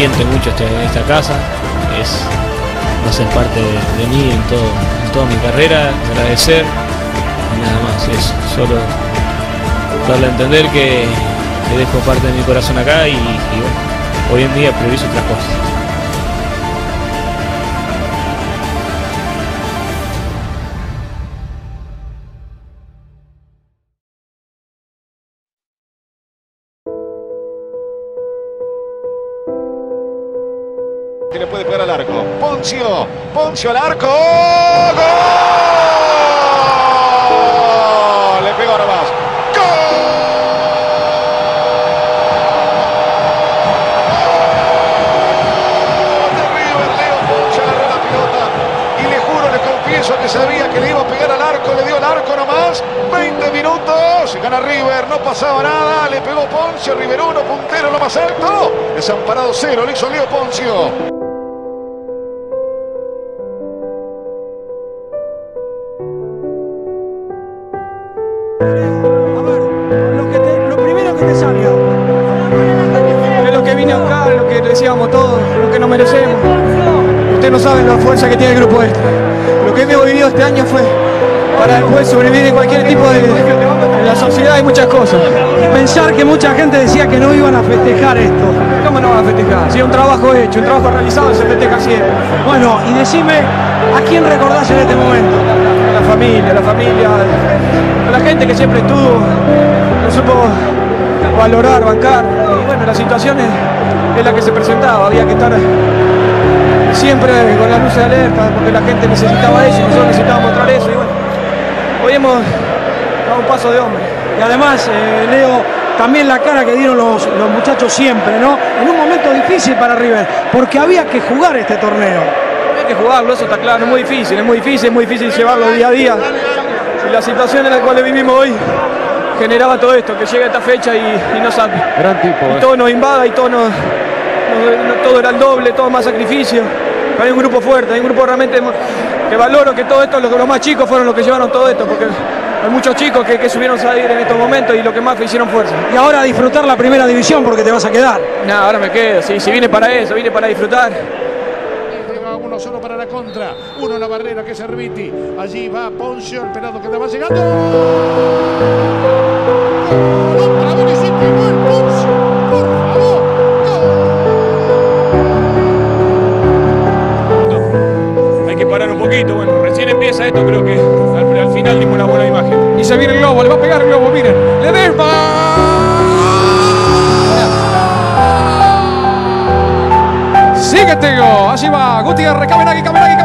siente mucho esta casa, va a ser parte de mí en toda mi carrera. Agradecer y nada más, es solo darle a entender que dejo parte de mi corazón acá y bueno, hoy en día priorizo otras cosas. Que le puede pegar al arco. Poncio al arco. ¡Gol! Le pegó ahora más. ¡Gol! De River, Leo Poncio agarró la pelota y le juro, le confieso que sabía que le iba a pegar al arco, le dio al arco nomás. 20 minutos, gana River, no pasaba nada, le pegó Poncio, River 1, puntero lo más alto. Desamparado 0, le hizo Leo Poncio. Lo primero que te salga es lo que vine a buscar, lo que decíamos todos, lo que nos merecemos. Ustedes no saben la fuerza que tiene el grupo este. Lo que hemos vivido este año fue para después sobrevivir en cualquier tipo de la sociedad y muchas cosas. Pensar que mucha gente decía que no iban a festejar esto. ¿Cómo no van a festejar? Si es un trabajo hecho, un trabajo realizado, se festeja siempre. Bueno, y decime, ¿a quién recordás en este momento? La familia, a la gente que siempre estuvo, no supo valorar, bancar. Y bueno, la situación es la que se presentaba, había que estar siempre con las luces de alerta, porque la gente necesitaba eso, nosotros necesitábamos mostrar eso. Y bueno, hoy hemos dado un paso de hombre. Y además, Leo, también la cara que dieron los muchachos siempre, ¿no? En un momento difícil para River, porque había que jugar este torneo. Hay que jugarlo, eso está claro, es muy difícil llevarlo día a día. Y la situación en la cual vivimos hoy generaba todo esto, que llega esta fecha y nos saque. Gran tipo. Y todo nos invada y todo era el doble, todo más sacrificio. Pero hay un grupo fuerte, hay un grupo realmente que valoro que todo esto, los más chicos fueron los que llevaron todo esto, porque hay muchos chicos que subieron a salir en estos momentos y lo que más hicieron fuerza. Y ahora disfrutar la primera división porque te vas a quedar. Nada, ahora me quedo, si vine para eso, vine para disfrutar. Uno solo para la contra, uno en la barrera que es Erviti. Allí va Poncio, el pelado que estaba llegando. Otra vez y pegó el Poncio, por favor. Hay que parar un poquito, bueno, recién empieza esto, creo que al final dimos una buena imagen. Y se viene el globo, le va a pegar el globo, miren. ¡Ledesma! Sigue Tego, allí va Gutiérrez, Cabenagui,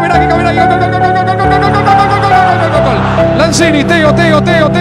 gol. Lanzini, Tego, gol.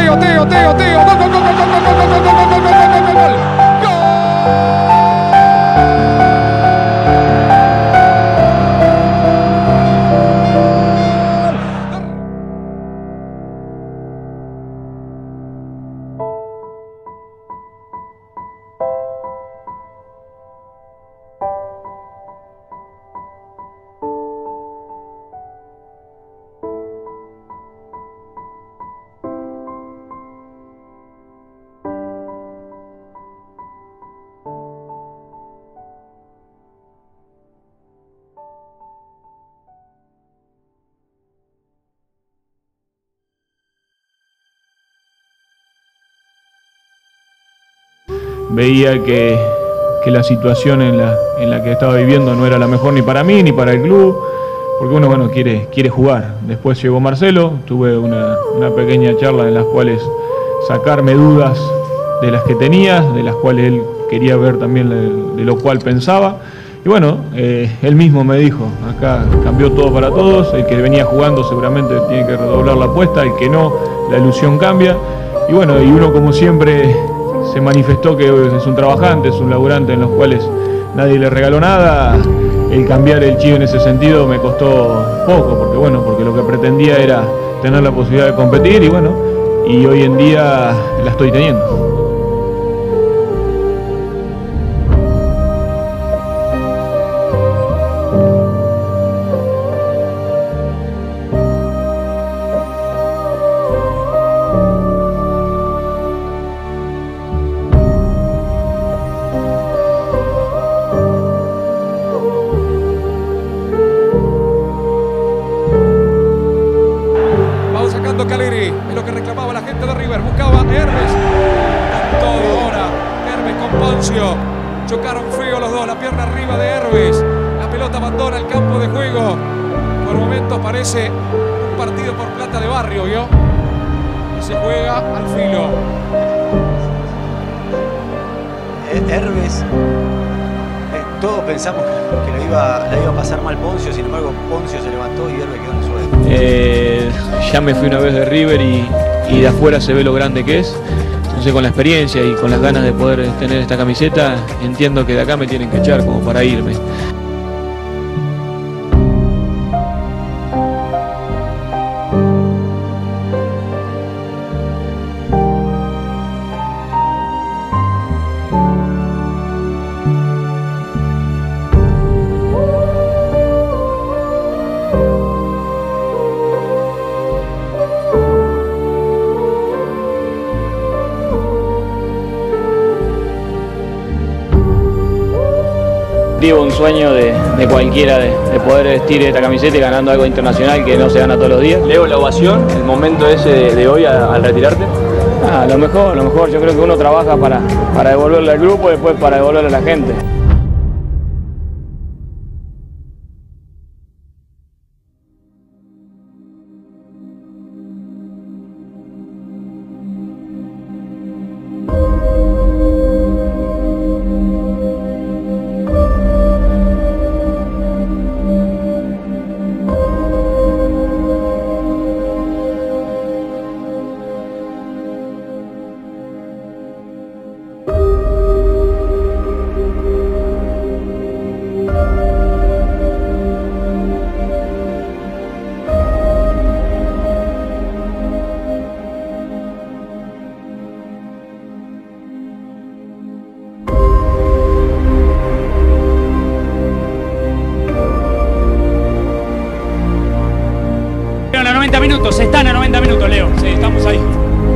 Veía que la situación en la que estaba viviendo no era la mejor ni para mí ni para el club, porque uno quiere jugar. Después llegó Marcelo, tuve una pequeña charla en las cuales sacarme dudas de las que tenía, de las cuales él quería ver también de lo cual pensaba. Y bueno, él mismo me dijo, acá cambió todo para todos, el que venía jugando seguramente tiene que redoblar la apuesta, el que no, la ilusión cambia. Y bueno, y uno como siempre se manifestó que es un trabajante, es un laburante en los cuales nadie le regaló nada. El cambiar el chip en ese sentido me costó poco, porque lo que pretendía era tener la posibilidad de competir y hoy en día la estoy teniendo. Poncio. Chocaron feo los dos, la pierna arriba de Herbes. La pelota abandona el campo de juego. Por momentos parece un partido por plata de barrio, ¿vio? Y se juega al filo. Herbes, todos pensamos que la iba a pasar mal Poncio, sin embargo Poncio se levantó y Herbes quedó en el suelo. Ya me fui una vez de River y de afuera se ve lo grande que es. Entonces con la experiencia y con las ganas de poder tener esta camiseta, entiendo que de acá me tienen que echar como para irme. Vivo un sueño de cualquiera de poder vestir esta camiseta y ganando algo internacional que no se gana todos los días. Leo, la ovación, el momento ese de hoy al retirarte. Lo mejor, yo creo que uno trabaja para devolverle al grupo y después para devolverle a la gente. A 90 minutos, están a 90 minutos, Leo. Sí, estamos ahí.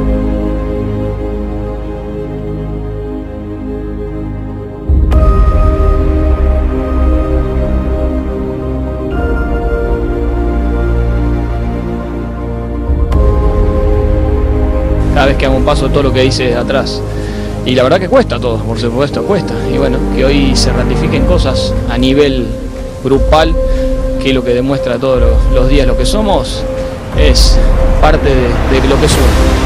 Cada vez que hago un paso, todo lo que hice atrás. Y la verdad que cuesta todo, por supuesto, cuesta. Y bueno, que hoy se ratifiquen cosas a nivel grupal, que es lo que demuestra todos los días lo que somos, es parte de lo que es uno.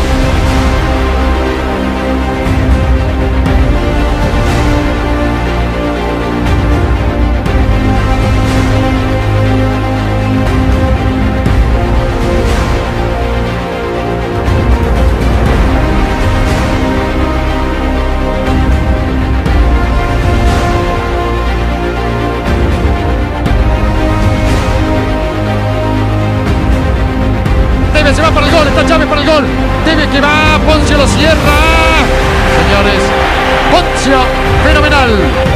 Se va para el gol, está Chávez para el gol. Debe que va, Poncio lo cierra. Señores, Poncio, fenomenal.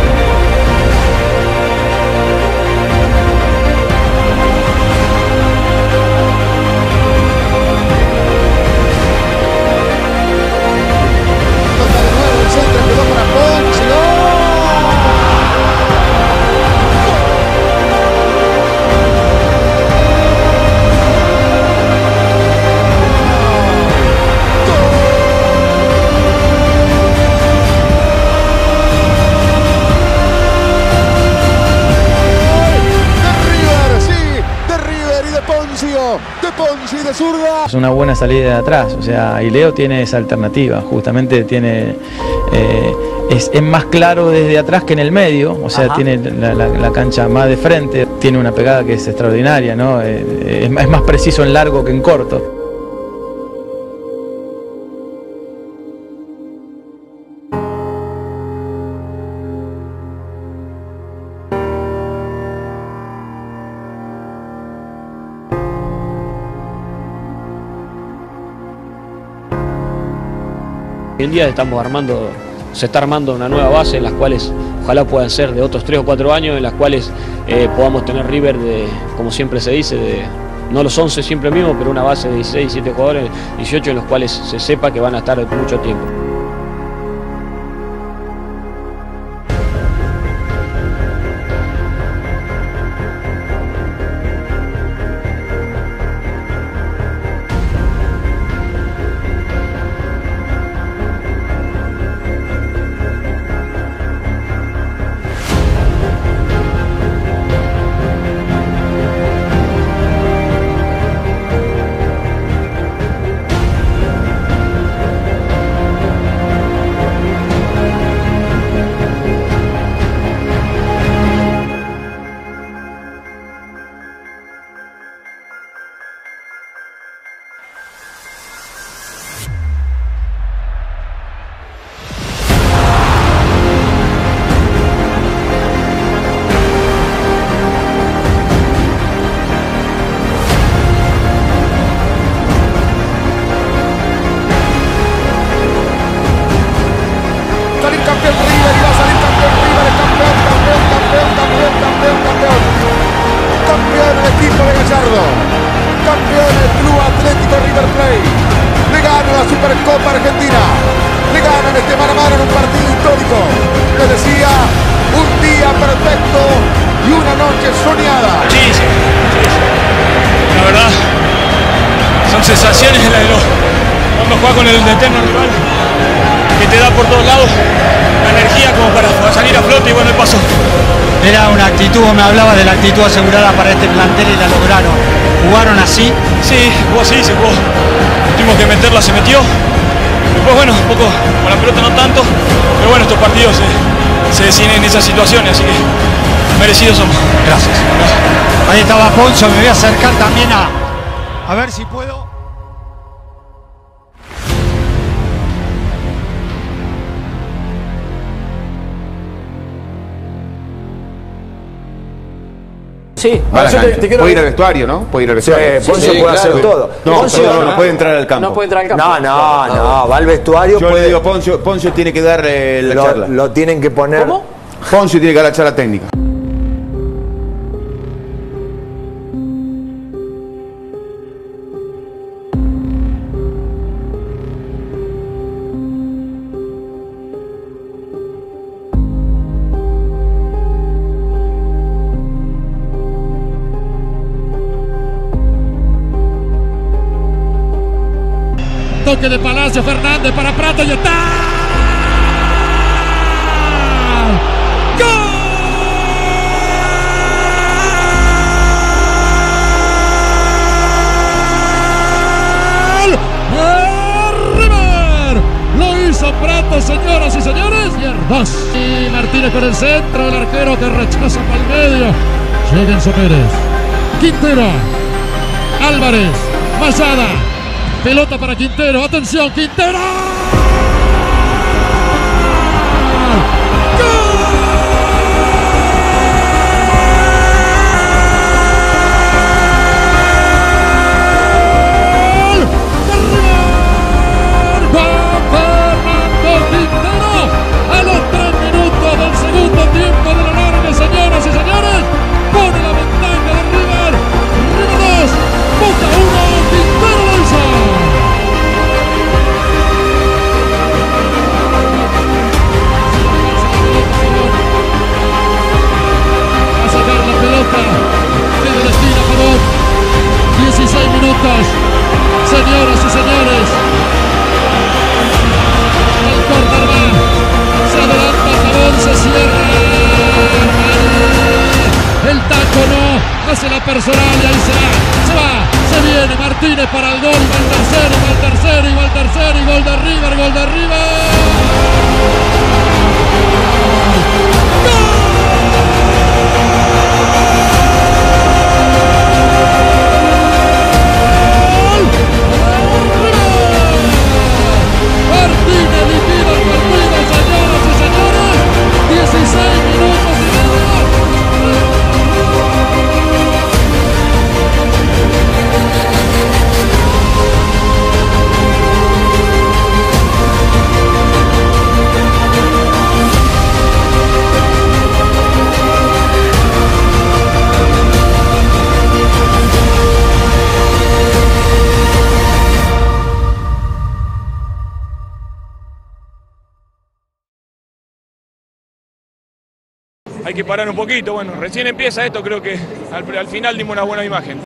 De Poncio y de zurda. Es una buena salida de atrás, o sea, y Leo tiene esa alternativa, justamente tiene, es más claro desde atrás que en el medio, o sea, tiene la cancha más de frente, tiene una pegada que es extraordinaria, ¿no? Es más preciso en largo que en corto. Hoy en día se está armando una nueva base en las cuales ojalá puedan ser de otros 3 o 4 años, en las cuales podamos tener River como siempre se dice, no los 11 siempre mismos, pero una base de 16, 17 jugadores, 18 en los cuales se sepa que van a estar mucho tiempo. salir campeón River, y va a salir campeón River, es campeón. Campeón el equipo de Gallardo. Campeón el Club Atlético River Plate. Le gana la Supercopa Argentina. Le ganan este mano a mano en un partido histórico. Le decía, un día perfecto y una noche soñada. Sí. La verdad, son sensaciones en las de cuando juegas con el eterno rival, que te da por todos lados la energía como para salir a flote, y bueno, el paso. Era una actitud, me hablaba de la actitud asegurada para este plantel y la lograron. ¿Jugaron así? Sí, jugó así, se jugó. Tuvimos que meterla, se metió. Después, bueno, un poco con la pelota no tanto, pero bueno, estos partidos se deciden en esas situaciones, así que merecidos somos. Gracias. Ahí estaba Poncio, me voy a acercar también a ver si puedo. Sí, puede ir al vestuario, ¿no? Puede ir al vestuario. Poncio puede hacer todo. No, no puede entrar al campo. No puede entrar al campo. No, va al vestuario. Yo le digo, Poncio tiene que dar la charla. Lo tienen que poner. ¿Cómo? Poncio tiene que dar la charla técnica. Toque de Palacio, Fernández para Prato y está. ¡Gol! ¡River! Lo hizo Prato, señoras y señores. Dos. Y Martínez con el centro, el arquero que rechaza para el medio. Llega Enzo Pérez. Quintero. Álvarez. Masada. Pelota para Quintero, atención, Quintero. Señoras y señores, el córner va, se adelanta Pavón, se cierra, el taco no, hace la personal y ahí se va, se viene Martínez para el gol, va el tercero, y gol de River, Hay que parar un poquito, bueno, recién empieza esto, creo que al final dimos una buena imagen.